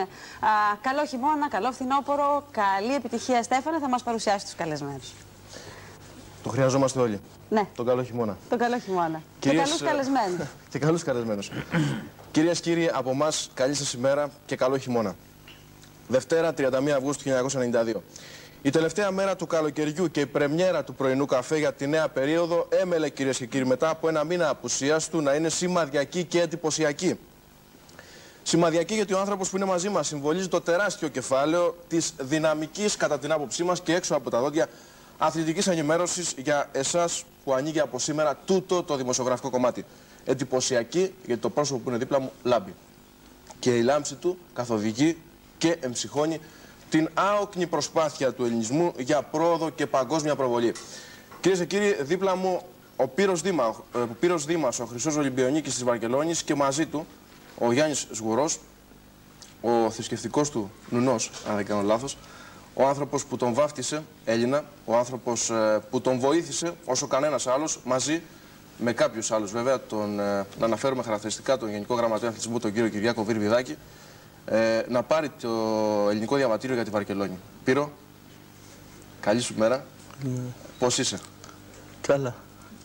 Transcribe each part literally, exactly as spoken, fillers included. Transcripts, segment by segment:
Α, καλό χειμώνα, καλό φθινόπωρο, καλή επιτυχία, Στέφανε. Θα μας παρουσιάσει τους καλεσμένους. Το χρειαζόμαστε όλοι. Ναι. Τον καλό χειμώνα. Τον καλό χειμώνα. Κυρίες... Και καλούς καλεσμένους. και καλούς καλεσμένους. Κυρίες και κύριοι, από εμάς, καλή σας ημέρα και καλό χειμώνα. Δευτέρα, τριάντα μία Αυγούστου χίλια εννιακόσια ενενήντα δύο. Η τελευταία μέρα του καλοκαιριού και η πρεμιέρα του πρωινού καφέ για τη νέα περίοδο έμελε, κυρίες και κύριοι, μετά από ένα μήνα απουσίας του, να είναι σημαδιακή και εντυπωσιακή. Σημαδιακή γιατί ο άνθρωπος που είναι μαζί μας συμβολίζει το τεράστιο κεφάλαιο της δυναμικής, κατά την άποψή μας και έξω από τα δόντια, αθλητικής ενημέρωσης για εσάς που ανοίγει από σήμερα τούτο το δημοσιογραφικό κομμάτι. Εντυπωσιακή γιατί το πρόσωπο που είναι δίπλα μου λάμπει. Και η λάμψη του καθοδηγεί και εμψυχώνει την άοκνη προσπάθεια του ελληνισμού για πρόοδο και παγκόσμια προβολή. Κυρίες και κύριοι, δίπλα μου ο Πύρος Δήμα, ο Πύρος Δήμας, ο Χρυσός Ολυμπιονίκης της Βαρκελόνης και μαζί του ο Γιάννης Σγουρός, ο θρησκευτικός του νουνός, αν δεν κάνω λάθος, ο άνθρωπος που τον βάφτισε Έλληνα, ο άνθρωπος ε, που τον βοήθησε όσο κανένας άλλος, μαζί με κάποιους άλλους βέβαια, τον, ε, να αναφέρουμε χαρακτηριστικά τον Γενικό Γραμματέα Αθλητισμού, τον κύριο Κυριάκο Βυρβιδάκη, ε, να πάρει το ελληνικό διαβατήριο για τη Βαρκελόνη. Πύρο, καλή σου μέρα. Mm. Πώς είσαι? Καλά.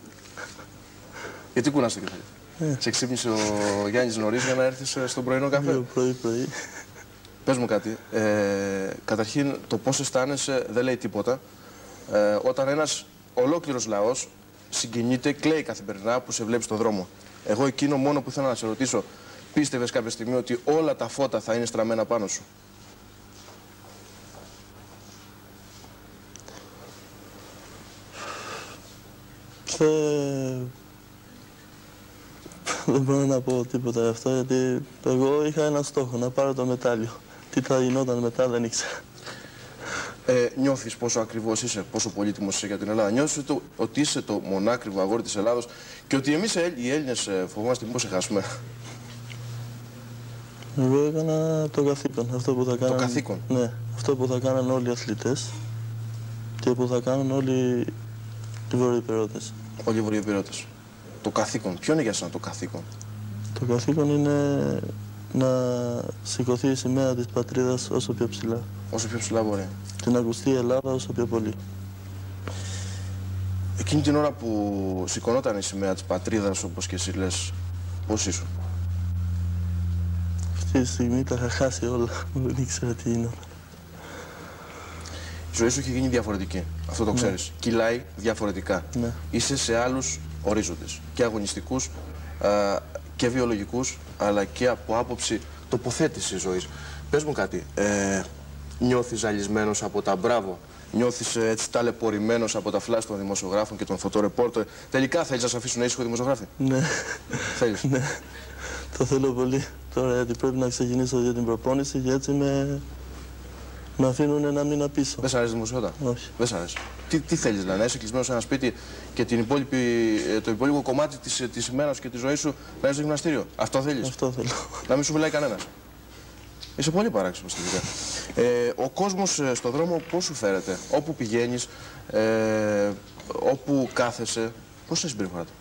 Γιατί κούναστε και θέλει? Yeah. Σε ξύπνησε ο Γιάννης νωρίς για να έρθεις στον πρωινό καφέ? Yeah, πρωί, πρωί. Πες μου κάτι. Ε, καταρχήν, το πώς αισθάνεσαι δεν λέει τίποτα. Ε, όταν ένας ολόκληρος λαός συγκινείται, κλαίει καθημερινά που σε βλέπει στον δρόμο. Εγώ εκείνο μόνο που θέλω να σε ρωτήσω, πίστευες κάποια στιγμή ότι όλα τα φώτα θα είναι στραμμένα πάνω σου? Ε, δεν μπορώ να πω τίποτα γι' αυτό, γιατί εγώ είχα ένα στόχο, να πάρω το μετάλλιο. Τι θα γινόταν μετά δεν ήξερα. Ε, νιώθεις πόσο ακριβώς είσαι, πόσο πολύτιμος είσαι για την Ελλάδα? Νιώθεις το, ότι είσαι το μονάκριβο αγόρι της Ελλάδος και ότι εμείς οι Έλληνες φοβόμαστε μήπως σε χάσουμε? Εγώ έκανα το καθήκον, αυτό που θα κάναν... Το καθήκον? Ναι, αυτό που θα κάναν όλοι οι αθλητές και που θα κάνουν όλοι οι βορειοπυρώτες. Όλοι οι βορειοπυρώτες. Το καθήκον. Ποιο είναι για σένα το καθήκον? Το καθήκον είναι να σηκωθεί η σημαία της πατρίδας όσο πιο ψηλά. Όσο πιο ψηλά μπορεί. Και να ακουστεί η Ελλάδα όσο πιο πολύ. Εκείνη την ώρα που σηκωνόταν η σημαία της πατρίδας, όπως και εσύ λες, πώς ήσουν? Αυτή τη στιγμή τα είχα χάσει όλα. Δεν ήξερα τι είναι. Η ζωή σου έχει γίνει διαφορετική. Αυτό το ξέρεις. Ναι. Κυλάει διαφορετικά. Ναι. Είσαι σε άλλους ορίζοντες. Και αγωνιστικούς α, και βιολογικούς, αλλά και από άποψη τοποθέτησης ζωής. Πες μου κάτι. Ε, νιώθεις ζαλισμένος από τα μπράβο? Νιώθεις ε, έτσι ταλαιπωρημένος από τα φλάσ των δημοσιογράφων και των φωτορεπόρτερ? Τελικά θέλεις να σε αφήσουν ήσυχο δημοσιογράφοι? Ναι. Θέλεις? Ναι. Το θέλω πολύ. Τώρα γιατί πρέπει να ξεκινήσω για την προπόνηση και έτσι με, με αφήνουν ένα μήνα πίσω. Δεν σ' αρέσει η δημοσιότητα? Όχι. Δεν σ' αρέσει. Τι, τι θέλεις δηλαδή, να είσαι κλεισμένος σε ένα σπίτι και την υπόλοιπη, το υπόλοιπο κομμάτι της, της ημέρας σου και της ζωής σου να είσαι στο γυμναστήριο? Αυτό θέλεις? Αυτό θέλω. Να μην σου μιλάει κανένας? Είσαι πολύ παράξενος τελικά. Ε, ο κόσμος ε, στον δρόμο πώς σου φέρεται? Όπου πηγαίνεις, ε, όπου κάθεσαι, πώς σε συμπεριφορά του?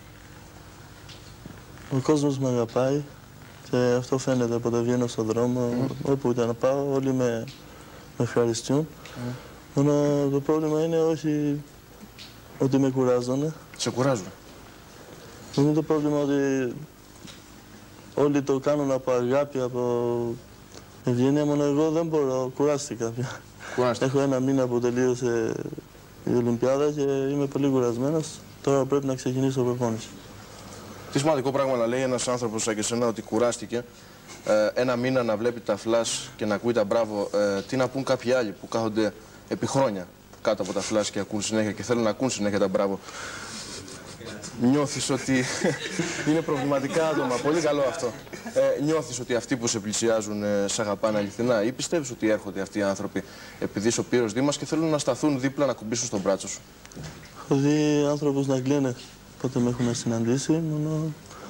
Ο κόσμος με αγαπάει και αυτό φαίνεται από το βγαίνω στον δρόμο. Mm. Όπου είτε να πάω, όλοι με, με ευχαριστούν. Mm. Μόνο το πρόβλημα είναι όχι ότι με κουράζουν. Σε κουράζουν? Είναι το πρόβλημα ότι όλοι το κάνουν από αγάπη, από ευγένεια, μόνο εγώ δεν μπορώ, κουράστηκα πια. Κουράστηκα. Έχω ένα μήνα που τελείωσε η Ολυμπιάδα και είμαι πολύ κουρασμένος. Τώρα πρέπει να ξεκινήσω προπόνηση. Τι σημαντικό πράγμα να λέει ένας άνθρωπος σαν και εσένα ότι κουράστηκε. Ε, ένα μήνα να βλέπει τα φλάς και να ακούει τα μπράβο. Ε, τι να πούν κάποιοι άλλοι που κάθονται επί χρόνια κάτω από τα φλάς και ακούν συνέχεια και θέλουν να ακούν συνέχεια τα μπράβο. Νιώθεις ότι είναι προβληματικά άτομα? Πολύ καλό αυτό. Ε, νιώθεις ότι αυτοί που σε πλησιάζουν ε, σε αγαπάνε αληθινά, ή πιστεύεις ότι έρχονται αυτοί οι άνθρωποι επειδή είσαι ο Πύρος Δήμας και θέλουν να σταθούν δίπλα να κουμπίσουν στον μπράτσο σου? Έχω δει άνθρωπους να κλαίνε πότε με έχουν συναντήσει, μόνο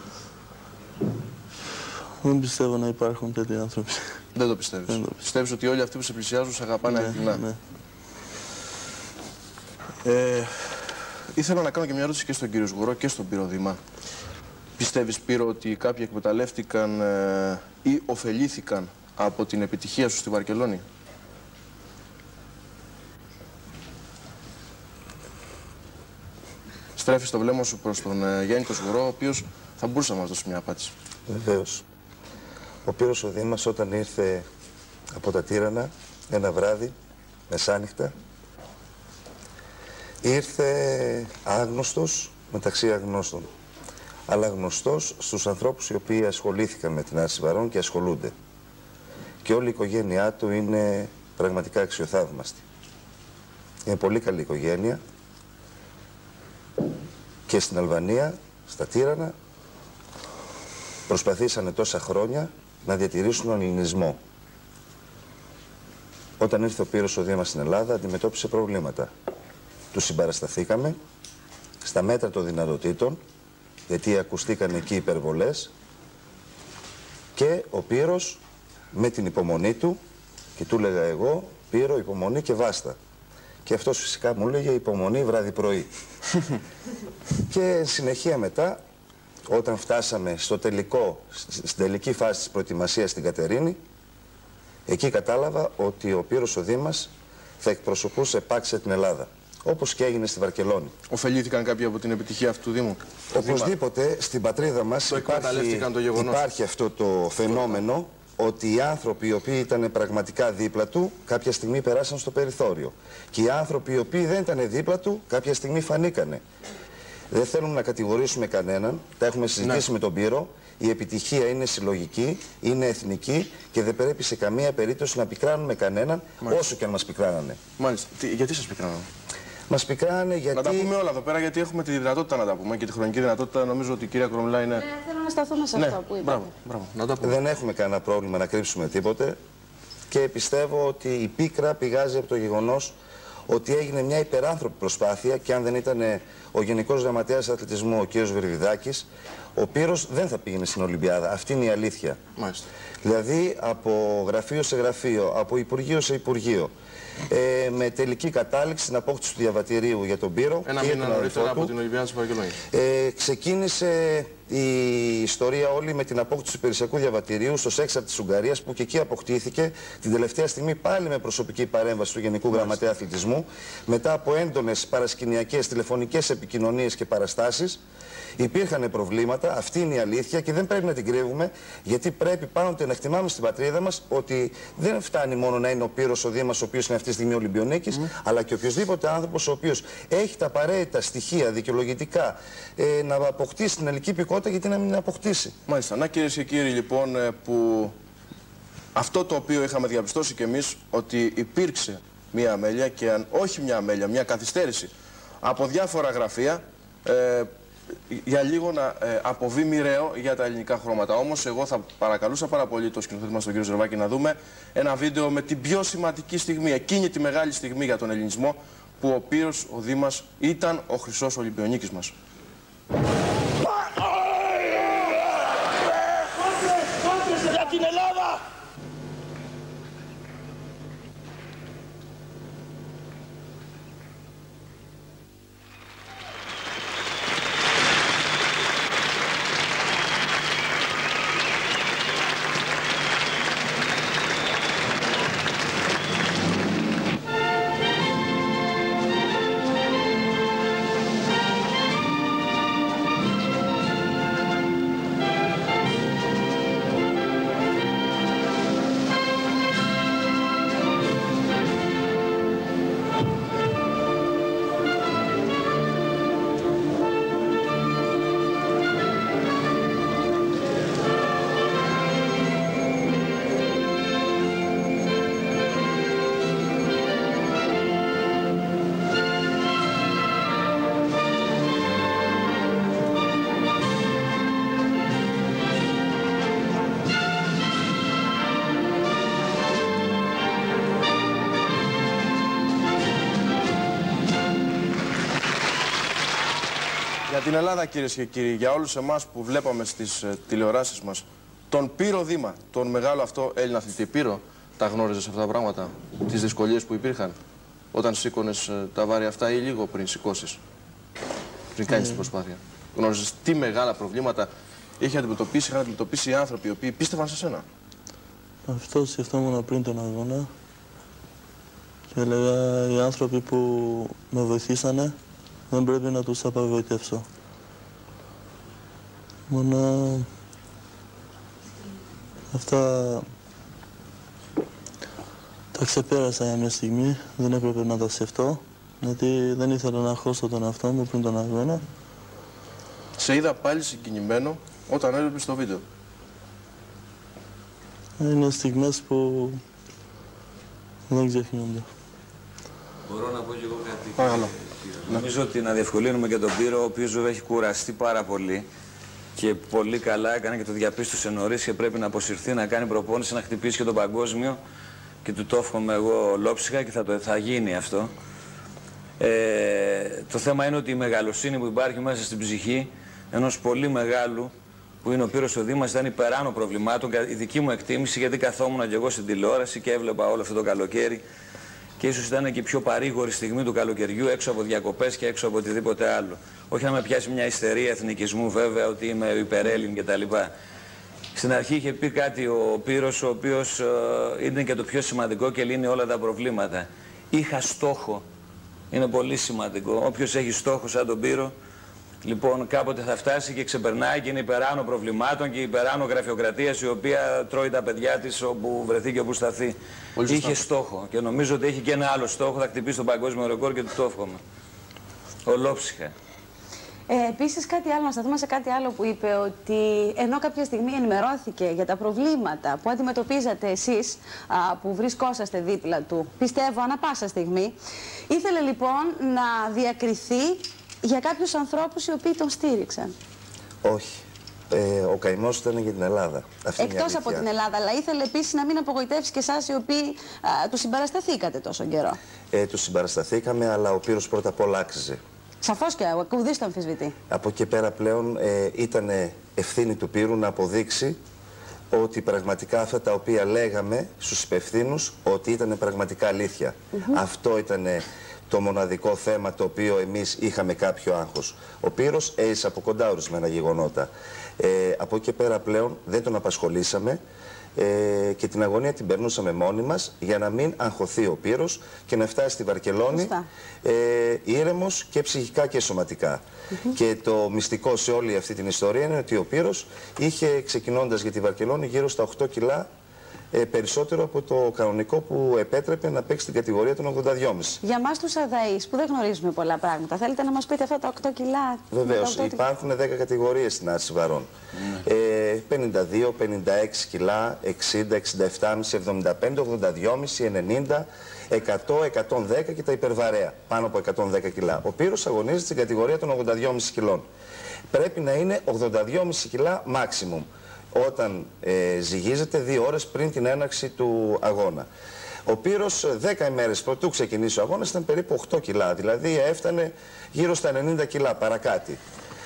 δεν πιστεύω να υπάρχουν τέτοιοι άνθρωποι. Δεν το πιστεύεις? Δεν το πιστεύεις ότι όλοι αυτοί που σε πλησιάζουν σε αγαπάνε ναι, αληθινά? Ναι. Ε, ήθελα να κάνω και μια ερώτηση και στον κύριο Σγουρό και στον Πύρο Δήμα. Πιστεύεις, Πύρο, ότι κάποιοι εκμεταλλεύτηκαν ε, ή ωφελήθηκαν από την επιτυχία σου στη Βαρκελόνη? Στρέφεις το βλέμμα σου προς τον ε, Γιάννη τον Σγουρό, ο οποίος θα μπορούσε να μας δώσει μια απάντηση. Βεβαίως. Ο Πύρος ο Δήμας όταν ήρθε από τα Τύρανα ένα βράδυ, μεσάνυχτα, ήρθε άγνωστος μεταξύ αγνώστων, αλλά γνωστός στους ανθρώπους οι οποίοι ασχολήθηκαν με την Άρση Βαρών και ασχολούνται. Και όλη η οικογένειά του είναι πραγματικά αξιοθαύμαστη. Είναι πολύ καλή οικογένεια και στην Αλβανία, στα Τύρανα, προσπαθήσανε τόσα χρόνια να διατηρήσουν τον ελληνισμό. Όταν ήρθε ο Πύρος ο Δήμας στην Ελλάδα, αντιμετώπισε προβλήματα. Του συμπαρασταθήκαμε στα μέτρα των δυνατοτήτων, γιατί ακουστήκαν εκεί υπερβολές, και ο Πύρος με την υπομονή του, και του έλεγα εγώ, Πύρο, υπομονή και βάστα. Και αυτός φυσικά μου έλεγε υπομονή βράδυ πρωί. Και συνεχεία μετά, όταν φτάσαμε στο τελικό, στην τελική φάση της προετοιμασίας στην Κατερίνη, εκεί κατάλαβα ότι ο Πύρος ο Δήμας θα εκπροσωπούσε επάξια την Ελλάδα. Όπως και έγινε στη Βαρκελόνη. Ωφελήθηκαν κάποιοι από την επιτυχία αυτού του Δήμου? Οπωσδήποτε στην πατρίδα μας υπάρχει, το υπάρχει αυτό το φαινόμενο ότι οι άνθρωποι οι οποίοι ήταν πραγματικά δίπλα του κάποια στιγμή περάσαν στο περιθώριο. Και οι άνθρωποι οι οποίοι δεν ήταν δίπλα του κάποια στιγμή φανήκανε. Δεν θέλουμε να κατηγορήσουμε κανέναν, τα έχουμε συζητήσει, ναι, με τον Πύρο. Η επιτυχία είναι συλλογική, είναι εθνική και δεν πρέπει σε καμία περίπτωση να πικράνουμε κανέναν, μάλιστα, όσο και αν μας πικράνανε. Μάλιστα. Τι, γιατί σας πικράνανε? Μας πικράνε γιατί... Να τα πούμε όλα εδώ πέρα, γιατί έχουμε τη δυνατότητα να τα πούμε και τη χρονική δυνατότητα. Νομίζω ότι η κυρία Κορομιλά είναι... Ναι, θέλω να σταθούμε σε, ναι, αυτό που είπατε. Μπράβο, μπράβο. Να τα πούμε. Δεν έχουμε κανένα πρόβλημα να κρύψουμε τίποτε και πιστεύω ότι η πίκρα πηγάζει από το γεγονός ότι έγινε μια υπεράνθρωπη προσπάθεια και αν δεν ήταν ο Γενικός Γραμματέας Αθλητισμού, ο κ. Βερβιδάκης, ο Πύρος δεν θα πήγαινε στην Ολυμπιάδα. Αυτή είναι η αλήθεια. Μάλιστα. Δηλαδή από γραφείο σε γραφείο, από υπουργείο σε υπουργείο, ε, με τελική κατάληξη στην απόκτηση του διαβατηρίου για τον Πύρο. Ένα μήνα νωρίτερα από την Ολυμπιάδα της Βαρκελόνης. Ε, ξεκίνησε η ιστορία όλη με την απόκτηση του υπηρεσιακού διαβατηρίου στο Σέξαρ της Ουγγαρίας, που και εκεί αποκτήθηκε την τελευταία στιγμή πάλι με προσωπική παρέμβαση του Γενικού Γραμματέα Αθλητισμού, μετά από έντονες παρασκηνιακές τηλεφωνικές επικοινωνίες και παραστάσεις. Υπήρχαν προβλήματα, αυτή είναι η αλήθεια και δεν πρέπει να την κρύβουμε, γιατί πρέπει πάντοτε να εκτιμάμε στην πατρίδα μας ότι δεν φτάνει μόνο να είναι ο Πύρος ο Δήμας, ο οποίος είναι αυτή τη στιγμή Ολυμπιονίκης, mm. αλλά και οποιοδήποτε άνθρωπος ο οποίος έχει τα απαραίτητα στοιχεία δικαιολογητικά ε, να αποκτήσει την ελληνική υπηκότητα, γιατί να μην την αποκτήσει. Μάλιστα. Να, κυρίες και κύριοι, λοιπόν, που αυτό το οποίο είχαμε διαπιστώσει κι εμείς, ότι υπήρξε μια αμέλεια και αν όχι μια αμέλεια, μια καθυστέρηση από διάφορα γραφεία, ε, για λίγο να ε, αποβεί μοιραίο για τα ελληνικά χρώματα. Όμως εγώ θα παρακαλούσα πάρα πολύ το σκηνοθέτη μας τον κύριο Ζερβάκη να δούμε ένα βίντεο με την πιο σημαντική στιγμή, εκείνη τη μεγάλη στιγμή για τον ελληνισμό, που ο Πύρος ο Δήμας ήταν ο χρυσός Ολυμπιονίκης μας. Για την Ελλάδα! Για την Ελλάδα, κυρίες και κύριοι, για όλους εμάς που βλέπαμε στις ε, τηλεοράσεις μας τον Πύρο Δήμα, τον μεγάλο αυτό Έλληνα αθλητή. Πύρο, τα γνώριζες αυτά τα πράγματα, τις δυσκολίες που υπήρχαν όταν σήκωνες ε, τα βάρη αυτά ή λίγο πριν σηκώσεις, πριν κάνεις mm. την προσπάθεια? Γνώριζες τι μεγάλα προβλήματα είχε αντιμετωπίσει, είχαν αντιμετωπίσει οι άνθρωποι οι οποίοι πίστευαν σε σένα? αυτό σκεφτόμουν πριν τον αγώνα και έλεγα οι άνθρωποι που με βοηθήσανε δεν πρέπει να τους απογοητεύσω. Μόνο αυτά τα ξεπέρασα για μια στιγμή, δεν έπρεπε να τα σκεφτώ, γιατί δεν ήθελα να χώσω τον εαυτό μου πριν τον αγώνα. Σε είδα πάλι συγκινημένο όταν έβλεπες το βίντεο. Είναι στιγμές που δεν ξεχνιούνται. Μπορώ να πω και εγώ κάτι. Παρακαλώ. Νομίζω ότι να διευκολύνουμε και τον Πύρο, ο οποίος βέβαια έχει κουραστεί πάρα πολύ και πολύ καλά έκανε και το διαπίστωσε νωρίς και πρέπει να αποσυρθεί, να κάνει προπόνηση, να χτυπήσει και τον παγκόσμιο και του το εύχομαι εγώ ολόψυχα και θα, το, θα γίνει αυτό. Ε, το θέμα είναι ότι η μεγαλοσύνη που υπάρχει μέσα στην ψυχή ενός πολύ μεγάλου που είναι ο Πύρος ο Δήμας ήταν υπεράνω προβλημάτων, η δική μου εκτίμηση, γιατί καθόμουν και εγώ στην τηλεόραση και έβλεπα όλο αυτό το καλοκαίρι και ίσως ήταν και η πιο παρήγορη στιγμή του καλοκαιριού έξω από διακοπές και έξω από οτιδήποτε άλλο. Όχι να με πιάσει μια ιστερία εθνικισμού βέβαια ότι είμαι υπερέλλην κτλ. Στην αρχή είχε πει κάτι ο Πύρος, ο οποίος ε, είναι και το πιο σημαντικό και λύνει όλα τα προβλήματα. Είχα στόχο. Είναι πολύ σημαντικό. Όποιος έχει στόχο σαν τον Πύρο, λοιπόν κάποτε θα φτάσει και ξεπερνάει και είναι υπεράνω προβλημάτων και υπεράνω γραφειοκρατίας η οποία τρώει τα παιδιά της όπου βρεθεί και όπου σταθεί. Πολύ είχε στόχο και νομίζω ότι έχει και ένα άλλο στόχο, θα χτυπήσει τον παγκόσμιο ρεκόρ και του το εύχομαι. Ολόψυχα. Ε, επίσης κάτι άλλο, να σταθούμε σε κάτι άλλο που είπε, ότι ενώ κάποια στιγμή ενημερώθηκε για τα προβλήματα που αντιμετωπίζατε εσείς α, που βρισκόσαστε δίπλα του, πιστεύω ανά πάσα στιγμή, ήθελε λοιπόν να διακριθεί για κάποιους ανθρώπους οι οποίοι τον στήριξαν. Όχι. Ε, ο καημός ήταν για την Ελλάδα. Αυτή Εκτός από την Ελλάδα, αλλά ήθελε επίσης να μην απογοητεύσει και εσάς οι οποίοι α, του συμπαρασταθήκατε τόσο καιρό. Ε, του συμπαρασταθήκαμε, αλλά ο Πύρος πρώτα απ' όλα άξιζε. Σαφώς και ο ουδής το αμφισβητεί. Από εκεί πέρα πλέον ε, ήταν ευθύνη του Πύρου να αποδείξει ότι πραγματικά αυτά τα οποία λέγαμε στους υπευθύνους ότι ήταν πραγματικά αλήθεια. Mm-hmm. Αυτό ήταν το μοναδικό θέμα το οποίο εμείς είχαμε κάποιο άγχος. Ο Πύρος έζησε από κοντά ορισμένα γεγονότα. Ε, από εκεί πέρα πλέον δεν τον απασχολήσαμε ε, και την αγωνία την περνούσαμε μόνοι μας για να μην αγχωθεί ο Πύρος και να φτάσει στη Βαρκελόνη ε, ήρεμος και ψυχικά και σωματικά. Mm-hmm. Και το μυστικό σε όλη αυτή την ιστορία είναι ότι ο Πύρος είχε ξεκινώντας για τη Βαρκελόνη γύρω στα οκτώ κιλά ε, περισσότερο από το κανονικό που επέτρεπε να παίξει την κατηγορία των ογδόντα δυόμισι. Για μας τους αδαείς που δεν γνωρίζουμε πολλά πράγματα, θέλετε να μας πείτε αυτά τα οκτώ κιλά? Βεβαίως, υπάρχουν δέκα κατηγορίες στην άρση βαρών. Mm. Ε, πενήντα δύο, πενήντα έξι κιλά, εξήντα, εξήντα επτά κόμμα πέντε, εβδομήντα πέντε, ογδόντα δυόμισι, ενενήντα, εκατό, εκατόν δέκα και τα υπερβαρέα, πάνω από εκατόν δέκα κιλά. Ο Πύρος αγωνίζεται στην κατηγορία των ογδόντα δυόμισι κιλών. Πρέπει να είναι ογδόντα δυόμισι κιλά maximum όταν ε, ζυγίζεται δύο ώρες πριν την έναρξη του αγώνα. Ο Πύρος δέκα ημέρες πρωτού ξεκινήσει ο αγώνας ήταν περίπου οκτώ κιλά, δηλαδή έφτανε γύρω στα ενενήντα κιλά παρακάτι.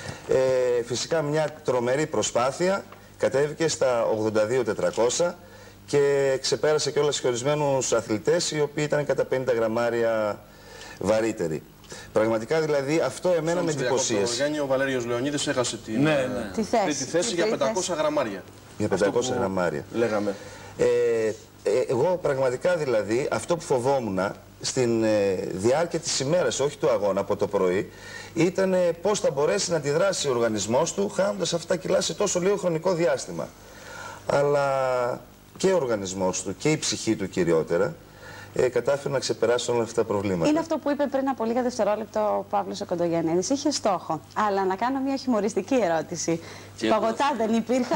Ε, φυσικά μια τρομερή προσπάθεια, κατέβηκε στα ογδόντα δύο τετρακόσια και ξεπέρασε και όλες και ορισμένους αθλητές οι οποίοι ήταν κατά πενήντα γραμμάρια βαρύτεροι. Πραγματικά δηλαδή αυτό εμένα με εντυπωσίασε. Ο Βαλέριος Λεωνίδης έχασε την ναι, ναι. τη θέση, τη θέση για πεντακόσια γραμμάρια. Για πεντακόσια γραμμάρια. Λέγαμε. Ε, ε, εγώ πραγματικά δηλαδή αυτό που φοβόμουν στην ε, διάρκεια της ημέρας, όχι του αγώνα από το πρωί, ήταν ε, πώς θα μπορέσει να αντιδράσει ο οργανισμός του χάνοντας αυτά τα κιλά σε τόσο λίγο χρονικό διάστημα. Αλλά και ο οργανισμός του και η ψυχή του κυριότερα ε, κατάφερε να ξεπεράσει όλα αυτά τα προβλήματα. Είναι αυτό που είπε πριν από λίγα δευτερόλεπτα ο Παύλος ο Κοντογιαννίδης. Είχε στόχο. Αλλά να κάνω μια χιουμοριστική ερώτηση. Και παγωτά δεν υπήρχαν.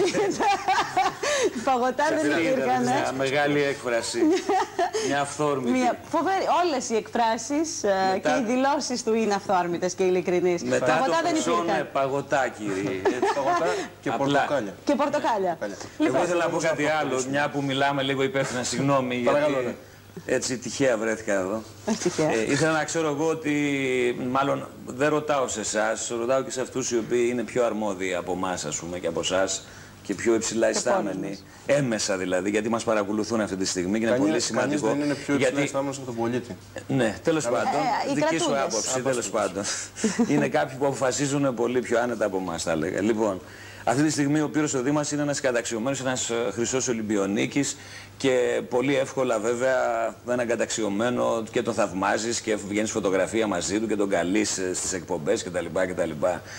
Παγωτά δεν υπήρχαν. Μια μεγάλη έκφραση. Μια αυθόρμητη. Μια φοβερή. Όλες οι εκφράσεις μετά... και οι δηλώσεις του είναι αυθόρμητες και ειλικρινείς. Μετά παγωτά το δεν υπήρχαν. Παγωτά, κύριε. Παγωτά και πορτοκάλια. Και πορτοκάλια. Εγώ ήθελα να πω κάτι άλλο, μια που μιλάμε λίγο υπεύθυνα, συγγνώμη. Έτσι τυχαία βρέθηκα εδώ. Ε, ήθελα να ξέρω εγώ ότι, μάλλον δεν ρωτάω σε εσάς, ρωτάω και σε αυτούς οι οποίοι είναι πιο αρμόδιοι από εμάς, ας πούμε, και από εσάς και πιο υψηλά ιστάμενοι. Έμμεσα δηλαδή, γιατί μας παρακολουθούν αυτή τη στιγμή και είναι κανείς, πολύ σημαντικό. Κανείς δεν είναι πιο υψηλά γιατί... ιστάμενος από τον πολίτη. Ναι, τέλος πάντων, ε, δική σου άποψη, τέλος πάντων. Είναι κάποιοι που αποφασίζουν πολύ πιο άνετα από εμάς, θα έλεγα. Λοιπόν, Αυτή τη στιγμή ο Πύρος ο Δήμας είναι ένας καταξιωμένος, ένας χρυσός Ολυμπιονίκης και πολύ εύκολα βέβαια έναν καταξιωμένο και τον θαυμάζεις και βγαίνεις φωτογραφία μαζί του και τον καλείς στις εκπομπές κτλ. κτλ.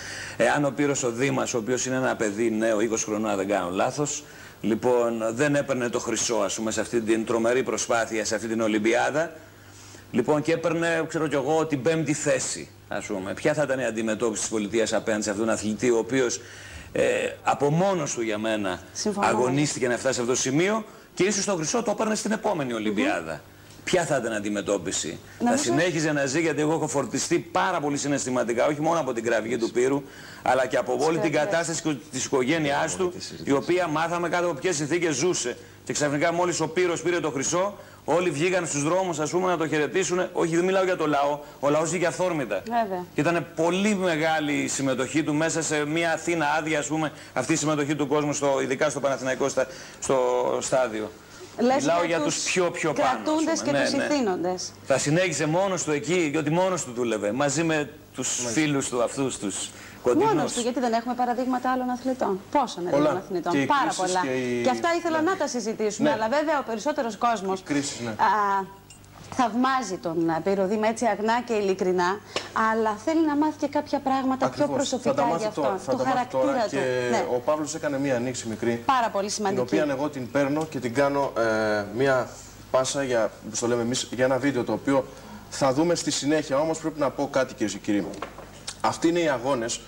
Εάν ο Πύρος ο Δήμας, ο οποίος είναι ένα παιδί νέο, είκοσι χρονών αν δεν κάνω λάθος, λοιπόν δεν έπαιρνε το χρυσό ας πούμε σε αυτή την τρομερή προσπάθεια, σε αυτή την Ολυμπιάδα, λοιπόν και έπαιρνε, ξέρω κι εγώ, την πέμπτη θέση, ας πούμε. Ποια θα ήταν η αντιμετώπιση της πολιτείας απέναντι σε αυτόν τον αθλητή, ο οποίος ε, από μόνος του για μένα Συμφωνώ. αγωνίστηκε να φτάσει σε αυτό το σημείο και ίσως το χρυσό το έπαιρνε στην επόμενη Ολυμπιάδα. Mm-hmm. Ποια θα ήταν η αντιμετώπιση? Να θα συνέχιζε να ζει, γιατί εγώ έχω φορτιστεί πάρα πολύ συναισθηματικά, όχι μόνο από την κραυγή του Πύρου, αλλά και από όλη την κατάσταση της οικογένειάς του, η οποία μάθαμε κάτω από ποιες συνθήκες ζούσε. Και ξαφνικά μόλις ο Πύρος πήρε το χρυσό, όλοι βγήκαν στους δρόμους ας πούμε να το χαιρετήσουν. Όχι, δεν μιλάω για το λαό, ο λαός βγήκε αυθόρμητα. Βέβαια. Και ήταν πολύ μεγάλη η συμμετοχή του μέσα σε μια Αθήνα άδεια, ας πούμε, αυτή η συμμετοχή του κόσμου, στο, ειδικά στο Παναθηναϊκό στα, στο στάδιο. Λες μιλάω για τους πιο πιο πάνω. Κρατούντες και ναι, τους ναι. ηθήνοντες. Θα συνέχισε μόνος του εκεί, γιατί μόνος του δούλευε, μαζί με τους Μαζί. φίλους του αυτούς τους. Μόνος του, γιατί δεν έχουμε παραδείγματα άλλων αθλητών. Πόσων άλλων αθλητών, και πάρα πολλά. Και, η... και αυτά ήθελα ναι. να τα συζητήσουμε, ναι. αλλά βέβαια ο περισσότερος κόσμος κρίσεις, ναι. α, θαυμάζει τον Πύρο Δήμα έτσι αγνά και ειλικρινά, αλλά θέλει να μάθει και κάποια πράγματα Ακριβώς. πιο προσωπικά για αυτόν, του χαρακτήρα τώρα του. Και ναι. ο Παύλος έκανε μία ανοίξη μικρή, πάρα πολύ σημαντική, την οποία εγώ την παίρνω και την κάνω ε, μία πάσα για, το λέμε εμείς, για ένα βίντεο το οποίο θα δούμε στη συνέχεια. Όμως πρέπει να πω κάτι, κυρίες και κύριοι. Αυτοί είναι οι αγώνες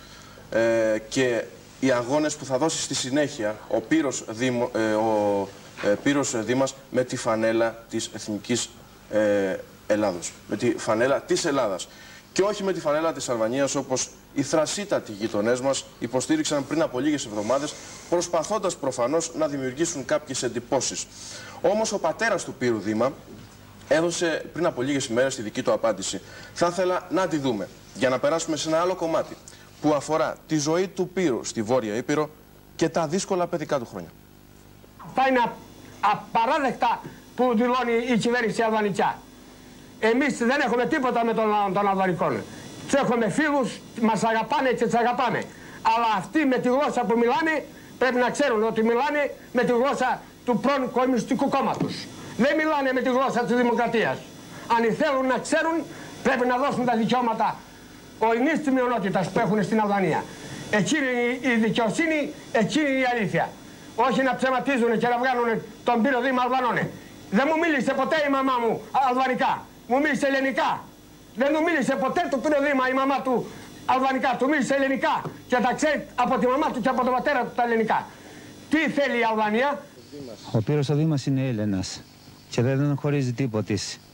ε, και οι αγώνες που θα δώσει στη συνέχεια ο Πύρος, Δήμο, ε, ο, ε, Πύρος Δήμας με τη φανέλα της Εθνικής ε, Ελλάδος. Με τη φανέλα της Ελλάδας. Και όχι με τη φανέλα της Αλβανίας, όπως οι θρασίτατοι γειτονές μας υποστήριξαν πριν από λίγες εβδομάδες, προσπαθώντας προφανώς να δημιουργήσουν κάποιες εντυπώσεις. Όμως ο πατέρας του Πύρου Δήμα έδωσε πριν από λίγες ημέρες τη δική του απάντηση. Θα ήθελα να τη δούμε, για να περάσουμε σε ένα άλλο κομμάτι που αφορά τη ζωή του Πύρου στη Βόρεια Ήπειρο και τα δύσκολα παιδικά του χρόνια. Αυτά είναι απαράδεκτα που δηλώνει η κυβέρνηση αλβανικά. Εμείς δεν έχουμε τίποτα με τον λαό των Αλβανικών. Τους έχουμε φίλους, μας αγαπάνε και τους αγαπάμε. Αλλά αυτοί με τη γλώσσα που μιλάνε πρέπει να ξέρουν ότι μιλάνε με τη γλώσσα του πρώην Κομμουνιστικού Κόμματος. Δεν μιλάνε με τη γλώσσα της Δημοκρατίας. Αν θέλουν να ξέρουν, πρέπει να δώσουν τα δικαιώματα ορεινής της μειονότητας που έχουν στην Αλβανία. Εκείνη η δικαιοσύνη, εκείνη η αλήθεια. Όχι να ψεματίζουν και να βγάλουν τον Πύρο Δήμα Αλβανών. Δεν μου μίλησε ποτέ η μαμά μου αλβανικά. Μου μίλησε ελληνικά. Δεν μου μίλησε ποτέ του Πύρο Δήμα η μαμά του αλβανικά. Του μίλησε ελληνικά. Και τα ξέρει από τη μαμά του και από τον πατέρα του τα ελληνικά. Τι θέλει η Αλβανία? Ο Πύρος ο Δήμας είναι Έλληνας και δεν χωρίζει τίποτε.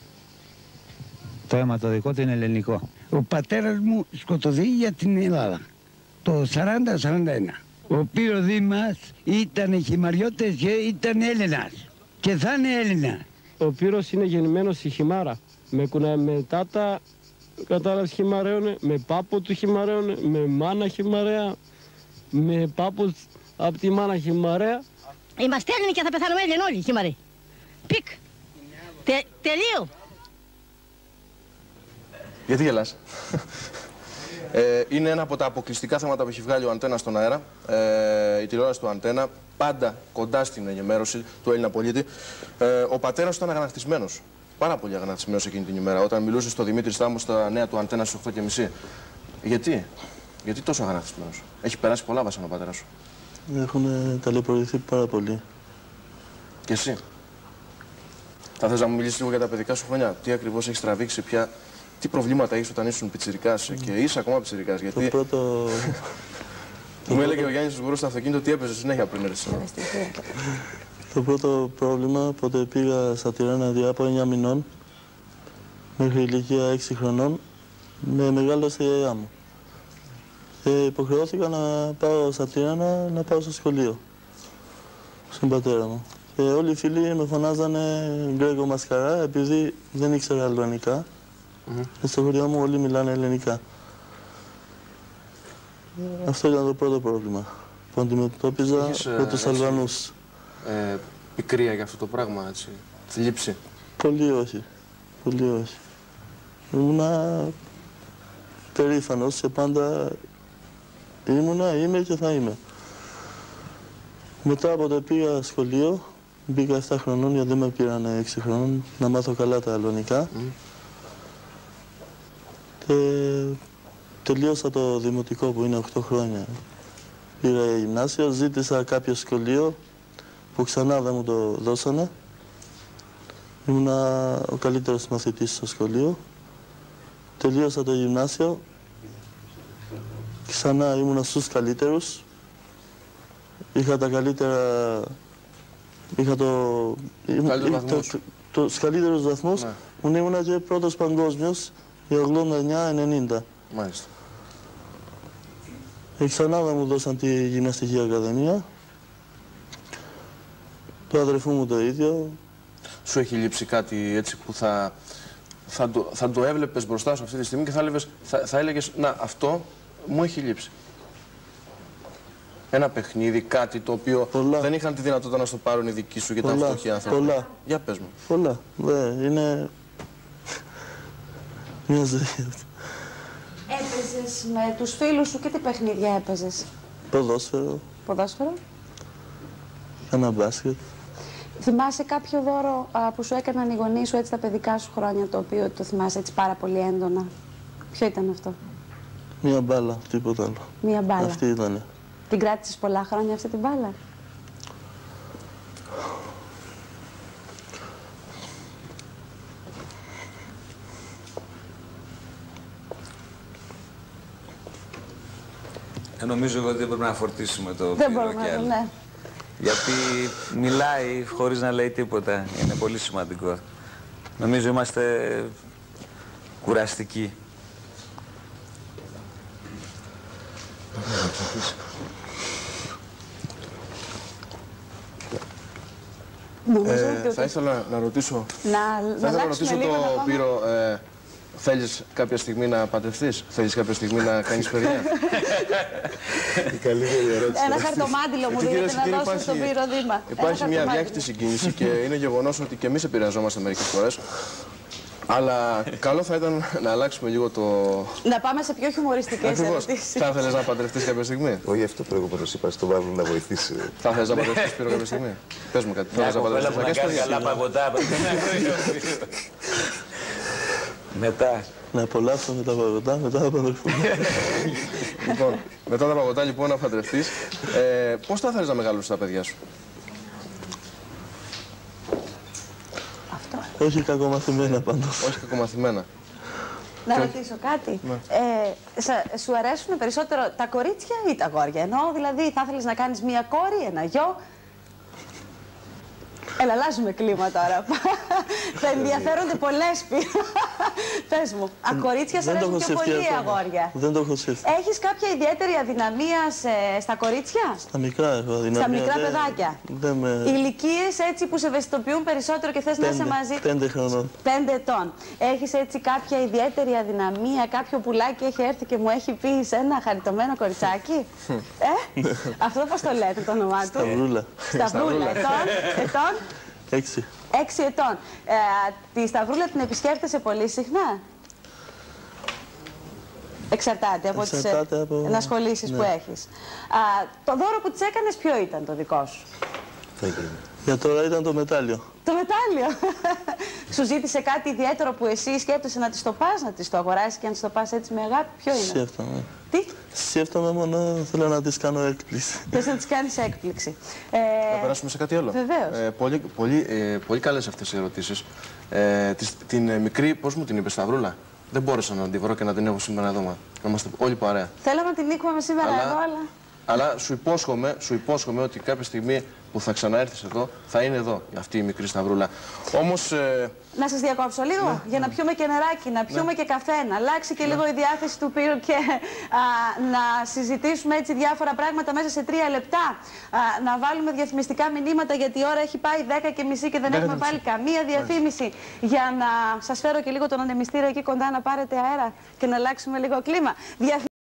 Το αίμα το δικό του είναι ελληνικό. Ο πατέρας μου σκοτωθεί για την Ελλάδα το σαράντα σαράντα ένα. Ο Πύρο Δήμας ήταν χιμαριώτες και ήταν Έλληνας και θα είναι Έλληνα. Ο Πύρος είναι γεννημένος στη Χιμάρα. Με, κουνα, με τάτα κατάλαβες χιμαρέωνε, με πάπο του χιμαρέωνε, με μάνα χιμαρέα, με πάπο από τη μάνα χιμαρέα. Είμαστε Έλληνοι και θα πεθάνουμε Έλληνοι όλοι χιμαροί. Πικ. Τε, τελείω. Γιατί γελάς? ε, είναι ένα από τα αποκλειστικά θέματα που έχει βγάλει ο Αντένα στον αέρα. Ε, η τηλεόραση του Αντένα, πάντα κοντά στην ενημέρωση του Έλληνα πολίτη. Ε, ο πατέρας ήταν αγανακτισμένος. Πάρα πολύ αγανακτισμένος εκείνη την ημέρα, όταν μιλούσε στο Δημήτρη Στάμο στα νέα του Αντένα στις οκτώ και μισή. Γιατί? Γιατί τόσο αγανακτισμένος? Έχει περάσει πολλά βάσανα ο πατέρας σου. Έχουν ταλαιπωρηθεί πάρα πολύ. Και εσύ? Θα θες να μου μιλήσεις λίγο για τα παιδικά σου χρόνια? Τι ακριβώς έχεις τραβήξει πια? Τι προβλήματα έχεις όταν ήσουν πιτσιρικάς και είσαι ακόμα πιτσιρικάς? Γιατί... Το πρώτο... μου έλεγε ο Γιάννης Σγουρός στο αυτοκίνητο ότι έπαιζε συνέχεια πριν έρθεις. Το πρώτο πρόβλημα, πότε πήγα στα Τυράνα διάπω εννιά μηνών, μέχρι ηλικία έξι χρονών, με μεγάλωσε η γιαγιά μου. Και υποχρεώθηκα να πάω στα Τυράνα, να πάω στο σχολείο, στον πατέρα μου. Και όλοι οι φίλοι με φωνάζανε Γκρέγκο Μασκαρά, επειδή δεν ήξερα αλβανικά. Mm-hmm. Και στο χωριό μου όλοι μιλάνε ελληνικά. Mm-hmm. Αυτό ήταν το πρώτο πρόβλημα που αντιμετώπιζα με τους Αλβανούς. Ε, πικρία για αυτό το πράγμα, έτσι, θλίψη? Πολύ όχι, πολύ όχι. Ήμουνα περήφανος και πάντα ήμουνα, είμαι και θα είμαι. Μετά από το πήγα σχολείο, μπήκα επτά χρονών γιατί δεν με πήραν έξι χρονών να μάθω καλά τα ελληνικά. Mm. Και τελείωσα το δημοτικό που είναι οκτώ χρόνια. Πήρα γυμνάσιο, ζήτησα κάποιο σχολείο που ξανά δεν μου το δώσανε. Ήμουνα ο καλύτερος μαθητής στο σχολείο. Τελείωσα το γυμνάσιο. Ξανά ήμουνα στους καλύτερους. Είχα τα καλύτερα... Είχα το... Είχα το... τους καλύτερους βαθμούς. Ναι. Μου ήμουνα και πρώτος παγκόσμιος για ογδόντα εννιά ενενήντα. Μάλιστα. Και ξανά δεν μου δώσαν τη γυμναστική ακαδημία. Το αδερφού μου το ίδιο. Σου έχει λείψει κάτι έτσι που θα, θα, το, θα το έβλεπες μπροστά σου αυτή τη στιγμή και θα, έλεγες, θα, θα έλεγες να, αυτό μου έχει λείψει. Ένα παιχνίδι, κάτι το οποίο πολλά. Δεν είχαν τη δυνατότητα να στο πάρουν οι δικοί σου και τα φτωχοί άνθρωποι. Πολλά. Για πες μου. Πολλά. Δε, είναι μια ζωή αυτή. Έπαιζες με τους φίλους σου και τι παιχνίδια έπαιζες? Ποδόσφαιρο. Ποδόσφαιρο. Ένα μπάσκετ. Θυμάσαι κάποιο δώρο α, που σου έκαναν οι γονείς σου έτσι τα παιδικά σου χρόνια, το οποίο το θυμάσαι έτσι πάρα πολύ έντονα? Ποιο ήταν αυτό? Μία μπάλα, τίποτα άλλο. Μία μπάλα. Αυτή ήτανε. Την κράτησες πολλά χρόνια αυτή την μπάλα? Ε, νομίζω ότι δεν πρέπει να φορτίσουμε το δεν πύρο μπορούμε, και άλλο. Ναι. Γιατί μιλάει χωρίς να λέει τίποτα. Είναι πολύ σημαντικό. Νομίζω είμαστε κουραστικοί. Ε, θα ήθελα να ρωτήσω, να, θα ήθελα να να ρωτήσω το Πύρο, ε, θέλεις κάποια στιγμή να παντρευτείς, θέλεις κάποια στιγμή να κάνεις παιδιά? Η καλύτερη ερώτηση. Ένα χαρτομάτιλο μου δίνετε να δώσω στον Πύρο Δήμα. Υπάρχει μια αδιάκριτη συγκίνηση και είναι γεγονός ότι και εμείς επηρεαζόμαστε μερικές φορές. Αλλά καλό θα ήταν να αλλάξουμε λίγο το... Να πάμε σε πιο χιουμοριστικές ερωτήσεις. Θα ήθελες να παντρευτείς κάποια στιγμή? Όχι, αυτό προηγούμενος είπα στον Παύλο να βοηθήσει. Θα ήθελες να παντρευτείς Πύρο κάποια στιγμή? Πες μου κάτι. Μια κοπέλα που να κάνει καλά παγωτά. Μετά. Να απολαύσουμε τα παγωτά, μετά θα παντρευτούμε. Λοιπόν, μετά τα παγωτά λοιπόν να παντρευτείς. Ε, πώς θα ήθελες να μεγαλώσεις τα παιδιά σου? Όχι κακομαθημένα πάντως. Όχι κακομαθημένα. Να και... ρωτήσω κάτι. Ναι. Ε, σα, σου αρέσουν περισσότερο τα κορίτσια ή τα αγόρια? Εννοώ δηλαδή θα ήθελες να κάνεις μία κόρη, ένα γιο? Έλα, αλλάζουμε κλίμα τώρα. Θα ενδιαφέρονται πολλές πια. Πες μου, α, κορίτσια σ' αρέσουν πιο πολύ οι αγόρια? Δεν το έχω σκεφτεί. Έχεις κάποια ιδιαίτερη αδυναμία σε, στα κορίτσια? Στα μικρά έχω αδυναμία. Στα μικρά δε, παιδάκια. Δε με... Ηλικίες έτσι που σε ευαισθητοποιούν περισσότερο και θες πέντε, να είσαι μαζί? Πέντε χρονών. Πέντε ετών. Έχεις έτσι κάποια ιδιαίτερη αδυναμία? Κάποιο πουλάκι έχει έρθει και μου έχει πει σε ένα χαριτωμένο κοριτσάκι? ε? Αυτό πώς το λέτε το όνομά του? Σταυρούλα. Σταυρούλα. Ετών. Ετών. Έξι. Έξι ετών. Ε, τη Σταυρούλα την επισκέφτεσαι πολύ συχνά? Εξαρτάται από Εξαρτάται τις από... ενασχολήσεις ναι. που έχεις. Α, το δώρο που της έκανες ποιο ήταν το δικό σου? Για τώρα ήταν το μετάλλιο. Το μετάλλιο. Σου ζήτησε κάτι ιδιαίτερο που εσύ σκέφτεσαι να της το πας, να της το αγοράσεις και να της το πας έτσι με αγάπη? Ποιο είναι? Σκέφτομαι. Τι? Σκέφτομαι μόνο, θέλω να της κάνω έκπληξη. Θες να της κάνεις έκπληξη. Ε... Να περάσουμε σε κάτι άλλο. Βεβαίως. Ε, πολύ, πολύ, ε, πολύ καλές αυτές οι ερωτήσεις. Ε, της, την ε, μικρή, πώς μου την είπε, Σταυρούλα? Δεν μπόρεσα να την βρω και να την έχω σήμερα εδώ. Να είμαστε όλοι παρέα. Θέλαμε να την νίκουμε σήμερα αλλά, εδώ, αλλά... Αλλά σου υπόσχομαι, σου υπόσχομαι ότι κάποια στιγμή που θα ξαναέρθεις εδώ, θα είναι εδώ αυτή η μικρή Σταυρούλα. Όμως... Ε... Να σας διακόψω λίγο, ναι, για να πιούμε και νεράκι, να πιούμε ναι. και καφέ, να αλλάξει και ναι. λίγο η διάθεση του Πύρου και α, να συζητήσουμε έτσι διάφορα πράγματα μέσα σε τρία λεπτά. Α, να βάλουμε διαφημιστικά μηνύματα, γιατί η ώρα έχει πάει δέκα και μισή και δεν έχουμε βάλει καμία διαφήμιση. Για να σας φέρω και λίγο τον ανεμιστήρα εκεί κοντά να πάρετε αέρα και να αλλάξουμε λίγο κλίμα.